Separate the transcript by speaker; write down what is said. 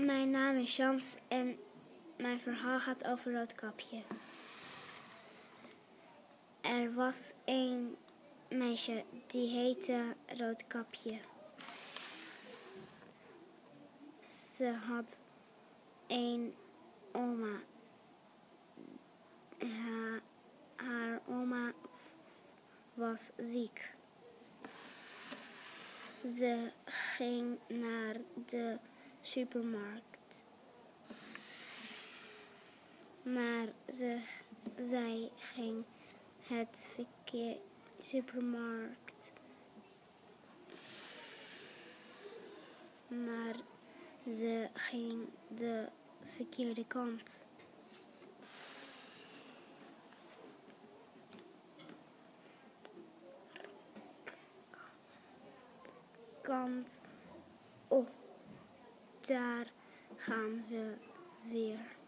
Speaker 1: Mijn naam is Shams en mijn verhaal gaat over Roodkapje. Er was een meisje die heette Roodkapje. Ze had een oma. Haar oma was ziek. Ze ging naar de supermarkt. Maar zij ging het verkeerde supermarkt. Maar ze ging de verkeerde kant. Oh, daar gaan we weer.